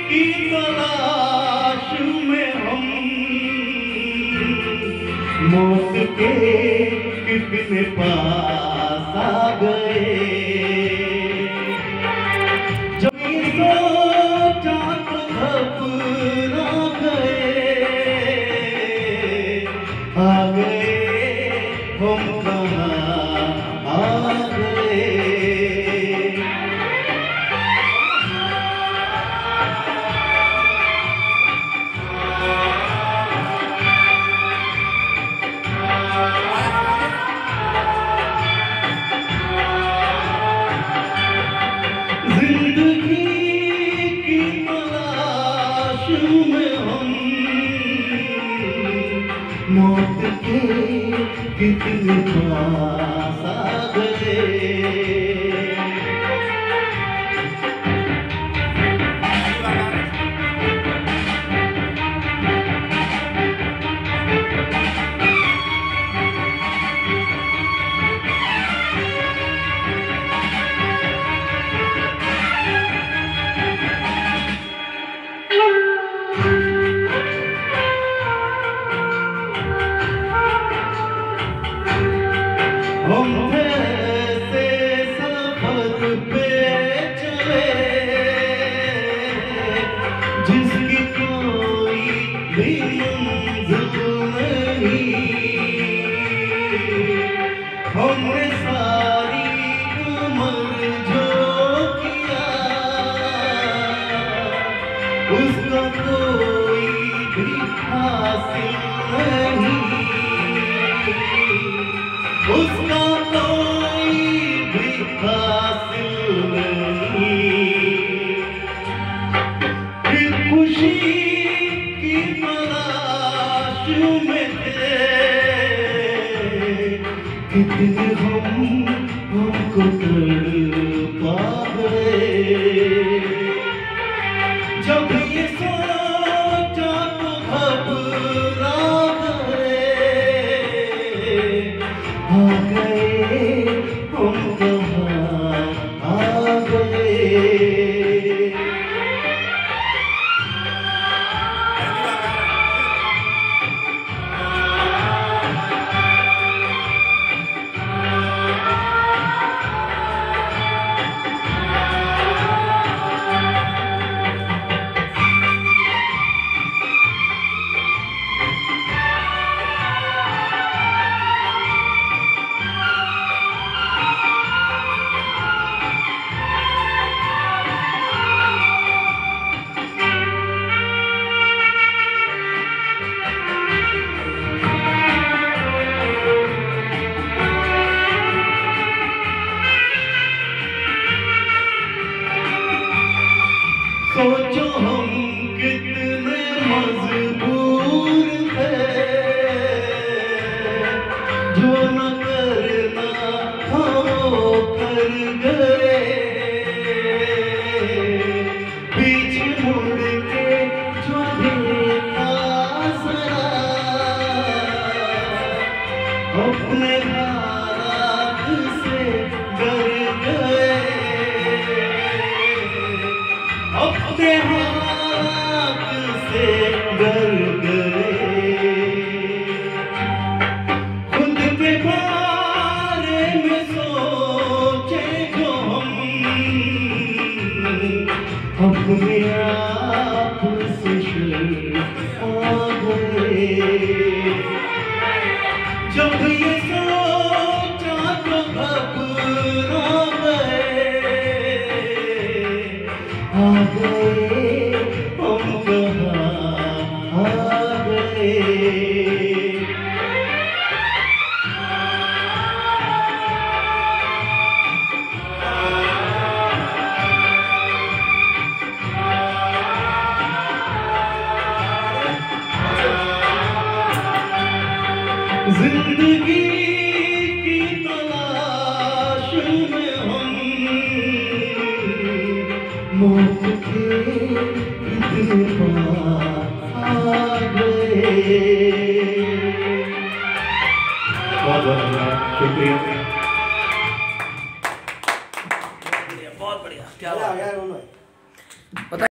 की तलाश में हम मौत के कितने पास आ गए। जब ये सोचा तो घबरा गए, आ गए हम कहाँ आ गए। जिंदगी की तलाश में हम मौत के कितने पास आ गए। हम ऐसे सफर पे चले जिसकी कोई भी मंजिल नहीं। हमने सारी उम्र जो किया उसका कोई भी हासिल नहीं। उसका कोई भी हासिल नहीं। फिर खुशी की तलाश में थे, कितने हमको तड़पा गए। जब ये सोचा तो घबरा गए, आ गए हम कहाँ आ गए। सोचो हम कितने मजबूर थे, जो न करना हो कर गए। पीछे मुड़ के जो देखा जरा, अपने हालात से डर गए। अपने हाथ से डर गए। खुद के बारे में सोचे जो हम अपने आप से शर्मा गए। जब ये सोचा तो घबरा गए, आ गए हम कहाँ आ गए। जिंदगी की तलाश में हम मौत के कितने पास आ गए। बहुत बहुत शुक्रिया। बहुत बढ़िया, क्या